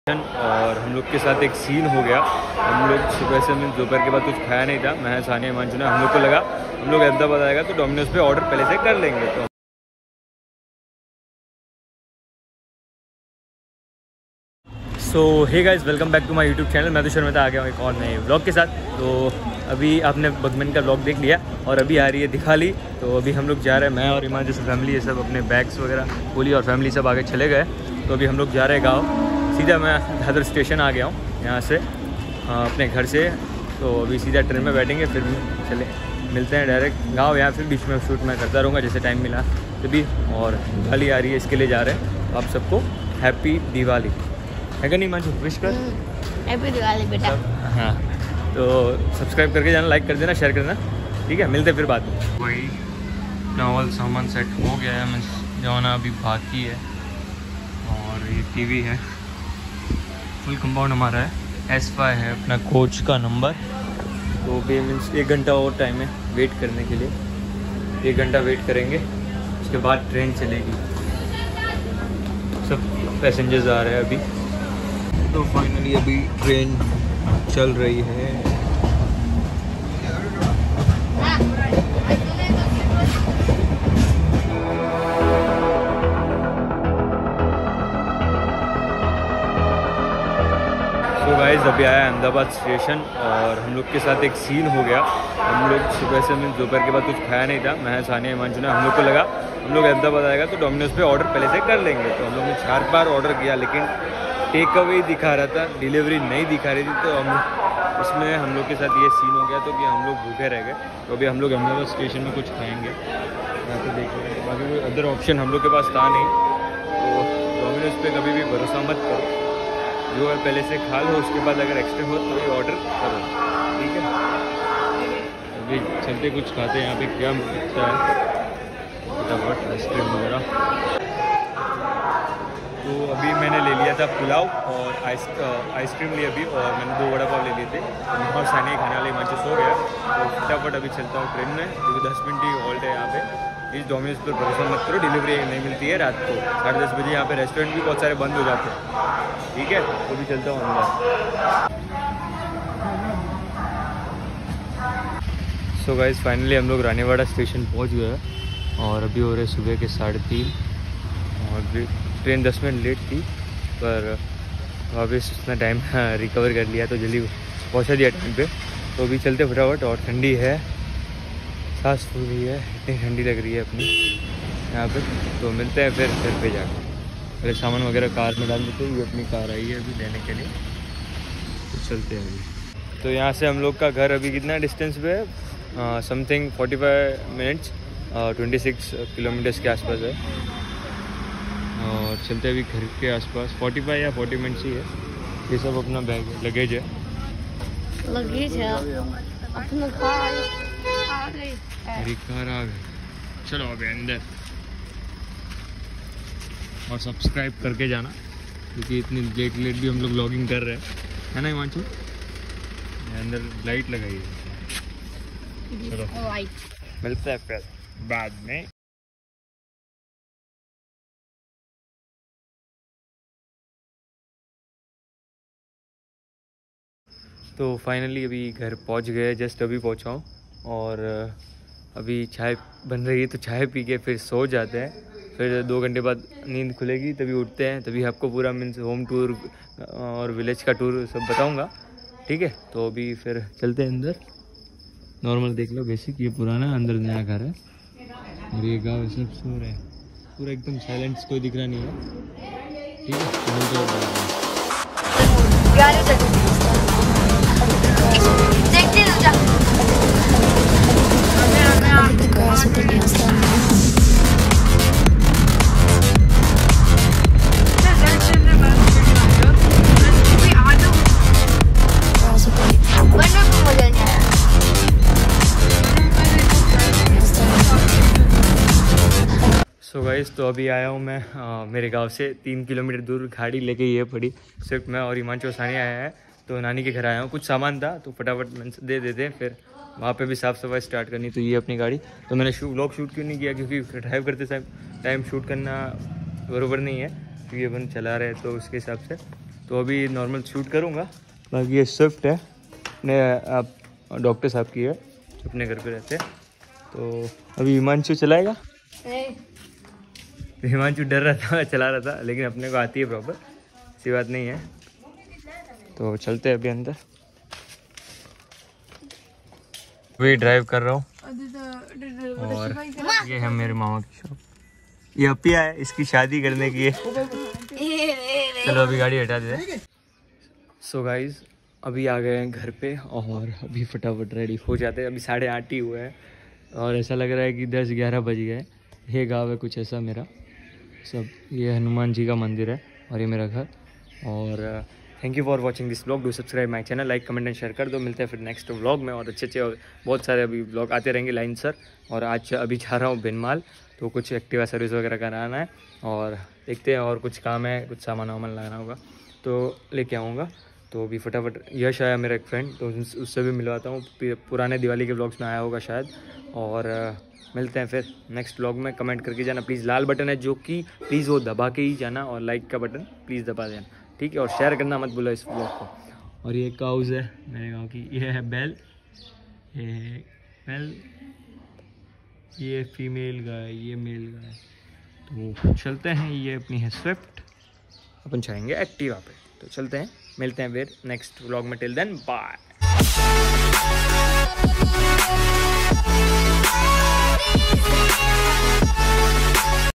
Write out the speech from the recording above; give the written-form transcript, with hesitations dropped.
और हम लोग के साथ एक सीन हो गया। हम लोग सुबह से दोपहर के बाद कुछ खाया नहीं था। मैं सानिया हिमांशु ने हम लोग को लगा हम लोग अहमदाबाद आएगा तो डोमिनोज पे ऑर्डर पहले से कर लेंगे। तो so hey guys, welcome back to my YouTube channel. मैं तो शर्मिता आ गया हूँ एक और नए व्लॉग के साथ। तो अभी आपने बगमन का व्लॉग देख लिया और अभी आ रही है दिखाली। तो अभी हम लोग जा रहे हैं, मैं और हिमांशु जैसे फैमिली, ये सब अपने बैग्स वगैरह पूरी और फैमिली सब आगे चले गए। तो अभी हम लोग जा रहे हैं गाँव। सीधा मैं दादर स्टेशन आ गया हूँ यहाँ से अपने घर से। तो अभी सीधा ट्रेन में बैठेंगे, फिर चले मिलते हैं डायरेक्ट गांव। या फिर बीच में शूट मैं करता रहूँगा जैसे टाइम मिला तभी। और दिवाली आ रही है, इसके लिए जा रहे हैं। आप सबको हैप्पी दिवाली है क्या नहीं मांझू? विश कर हैप्पी दिवाली बेटा। हाँ, तो सब्सक्राइब करके जाना, लाइक कर देना, शेयर करना, ठीक है। मिलते हैं फिर बाद में। वही नॉवल सामान सेट हो गया है, मैं जाना अभी बाकी है। और ये टीवी है, फुल कंपाउंड हमारा है। S5 है अपना कोच का नंबर। तो भी मीन्स 1 घंटा और टाइम है वेट करने के लिए। 1 घंटा वेट करेंगे, उसके बाद ट्रेन चलेगी। सब पैसेंजर्स आ रहे हैं अभी। तो फाइनली अभी ट्रेन चल रही है। तो गाइस अभी आया अहमदाबाद स्टेशन और हम लोग के साथ एक सीन हो गया। हम लोग सुबह से दोपहर के बाद कुछ खाया नहीं था। मैं सानिया हिमांशु ने हम लोग को लगा हम लोग अहमदाबाद आएगा तो डोमिनोज पे ऑर्डर पहले से कर लेंगे। तो हम लोग ने 4 बार ऑर्डर किया, लेकिन टेक अवे दिखा रहा था, डिलीवरी नहीं दिखा रही थी। तो हम इसमें हम लोग के साथ ये सीन हो गया तो कि हम लोग भूखे रह गए। तो अभी हम लोग अहमदाबाद स्टेशन में कुछ खाएँगे, यहाँ पे देखेंगे। बाकी कोई अदर ऑप्शन हम लोग के पास था नहीं। तो डोमिनोज पे कभी भी भरोसा मत करो, जो है पहले से खा लो, उसके बाद अगर एक्स्ट्रा हो तो ये ऑर्डर करो, ठीक है। अभी चलते कुछ खाते हैं। यहाँ पे क्या मिलता है फटाफट, आइसक्रीम वगैरह। तो अभी मैंने ले लिया था पुलाव और आइसक्रीम ली अभी, और मैंने 2 वड़ा पाव ले लिए थे। बहुत सानिया खाने वाले हिमांशु सो गया। तो फटाफट अभी चलता हूँ ट्रेन में, क्योंकि 10 मिनट ही हॉल्ट है यहाँ पे। इस डोमिनोज पर भरोसा मत करो, डिलीवरी नहीं मिलती है रात को 10:30 बजे। यहाँ पे रेस्टोरेंट भी बहुत सारे बंद हो जाते हैं, ठीक है। तो भी चलता हूँ अंदर। सो गाइस फाइनली हम लोग रानीवाड़ा स्टेशन पहुँच गए और अभी हो रहे सुबह के 3:30। और ट्रेन 10 मिनट लेट थी, पर वापस उतना टाइम रिकवर कर लिया तो जल्दी पहुँचा दिया टाइम पे। तो अभी चलते फटाफट। और ठंडी है, सांस फूल रही है, इतनी ठंडी लग रही है अपनी यहाँ पे। तो मिलते हैं फिर घर पे जाकर। पहले सामान वगैरह कार में डाल देते हैं। ये अपनी कार आई है अभी लेने के लिए, तो चलते हैं अभी। तो यहाँ से हम लोग का घर अभी कितना डिस्टेंस पे है? समथिंग 45 मिनट्स, 26 किलोमीटर्स के आसपास है। और चलते अभी घर के आसपास 45 या 40 मिनट्स ही है। ये सब अपना बैग है, लगेज है। लगेज है अपना कार आ गई। मेरी कार आ गई। चलो अभी अंदर। और सब्सक्राइब करके जाना, क्योंकि इतनी लेट भी हम लोग व्लॉगिंग कर रहे हैं, है ना हिमांशु? अंदर लाइट लगाई है। चलो मिलते हैं फिर बाद में। तो फाइनली अभी घर पहुंच गए, जस्ट अभी पहुंचा हूँ। और अभी चाय बन रही है, तो चाय पी के फिर सो जाते हैं। फिर 2 घंटे बाद नींद खुलेगी, तभी उठते हैं। तभी आपको पूरा मीन्स होम टूर और विलेज का टूर सब बताऊंगा, ठीक है। तो अभी फिर चलते हैं अंदर। नॉर्मल देख लो, बेसिक ये पुराना, अंदर नया घर है। और ये गाँव सब सो रहे हैं, पूरा एकदम साइलेंट, कोई दिख रहा नहीं है, ठीक है। सो गाइस, तो अभी आया हूँ मैं मेरे गांव से 3 किलोमीटर दूर। गाड़ी लेके ये पड़ी, सिर्फ मैं और हिमांशु और सानिया आया है। तो नानी के घर आया हूँ, कुछ सामान था तो फटाफट दे देते हैं। फिर वहाँ पे भी साफ़ सफाई स्टार्ट करनी। तो ये अपनी गाड़ी। तो मैंने व्लॉग शूट क्यों नहीं किया, क्योंकि ड्राइव करते टाइम शूट करना बराबर नहीं है, क्योंकि अपन चला रहे हैं तो उसके हिसाब से। तो अभी नॉर्मल शूट करूँगा। बाकी ये स्विफ्ट है ने आप डॉक्टर साहब की है, अपने घर पे रहते हैं। तो अभी हिमांशु चलाएगा। हिमांशु डर रहा था, चला रहा था, लेकिन अपने को आती है प्रॉपर, ऐसी बात नहीं है। तो चलते हैं अभी अंदर। वही ड्राइव कर रहा हूँ और ये है मेरे मामा की शॉप। ये अपिया है, इसकी शादी करने की है। चलो अभी गाड़ी हटा दे। सो गाइज अभी आ गए हैं घर पे और अभी फटाफट रेडी हो जाते हैं। अभी 8:30 ही हुए हैं और ऐसा लग रहा है कि 10-11 बज गए। ये गाँव है कुछ ऐसा मेरा सब। ये हनुमान जी का मंदिर है और ये मेरा घर। और thank you for watching this vlog. Do subscribe my channel, like comment and share कर दो। मिलते हैं फिर नेक्स्ट व्लॉग में और अच्छे और बहुत सारे अभी व्लॉग आते रहेंगे लाइन सर। और आज अभी जा रहा हूँ बिनमाल, तो कुछ एक्टिवा सर्विस वगैरह कराना है और देखते हैं, और कुछ काम है, कुछ सामान वामान लगाना होगा तो लेके आऊँगा। तो अभी फटाफट यश आया मेरा एक फ्रेंड, तो उससे भी मिलवाता हूँ। पुराने दिवाली के व्लॉग्स में आया होगा शायद। और मिलते हैं फिर नेक्स्ट व्लॉग में। कमेंट करके जाना प्लीज़। लाल बटन है जो कि प्लीज़ वो दबा के ही जाना, और लाइक का बटन प्लीज़ दबा देना, ठीक है। और शेयर करना मत भूलो इस व्लॉग को। और ये काउज है मेरे गांव की, ये है बैल, ये है बैल, ये फीमेल गाय, ये मेल गाय। तो चलते हैं, ये अपनी है स्विफ्ट, अपन जाएंगे एक्टिवा पे। तो चलते हैं, मिलते हैं फिर नेक्स्ट व्लॉग में। Till then bye.